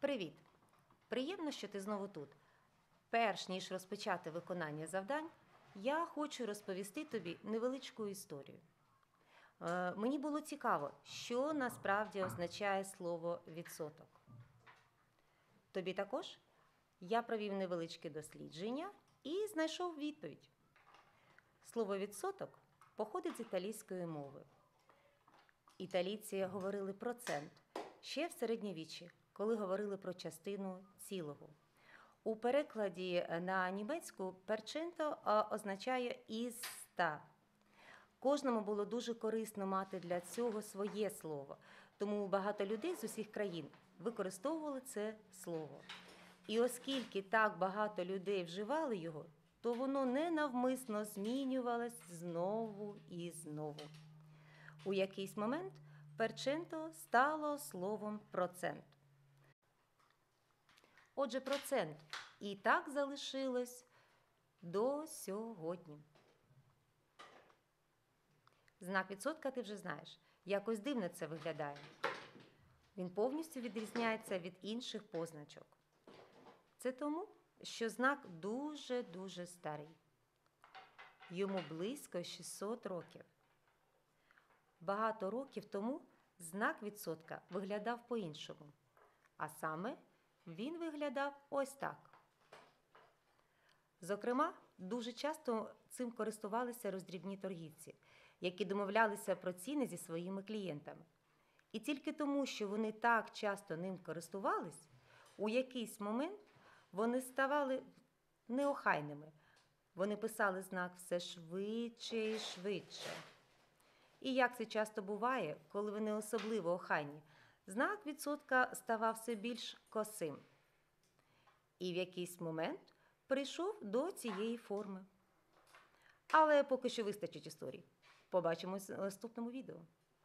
Привіт! Приємно, що ти знову тут. Перш ніж розпочати виконання завдань, я хочу розповісти тобі невеличку історію. Мені було цікаво, що насправді означає слово «відсоток». Тобі також? Я провів невеличке дослідження і знайшов відповідь. Слово «відсоток» походить з італійської мови. Італійці говорили «процент» ще в середньовіччі, коли говорили про частину цілого. У перекладі на німецьку «перченто» означає «із 100». Кожному було дуже корисно мати для цього своє слово, тому багато людей з усіх країн використовували це слово. І оскільки так багато людей вживали його, то воно ненавмисно змінювалось знову і знову. У якийсь момент «перченто» стало словом «процент». Отже, процент і так залишилось до сьогодні. Знак відсотка ти вже знаєш. Якось дивно це виглядає. Він повністю відрізняється від інших позначок. Це тому, що знак дуже-дуже старий. Йому близько 600 років. Багато років тому знак відсотка виглядав по-іншому. А саме, він виглядав ось так. Зокрема, дуже часто цим користувалися роздрібні торгівці, які домовлялися про ціни зі своїми клієнтами. І тільки тому, що вони так часто ним користувались, у якийсь момент вони ставали неохайними. Вони писали знак все швидше і швидше. І як це часто буває, коли вони особливо охайні, знак відсотка ставав все більш косим. І в якийсь момент прийшов до цієї форми. Але поки що вистачить історій. Побачимось в наступному відео.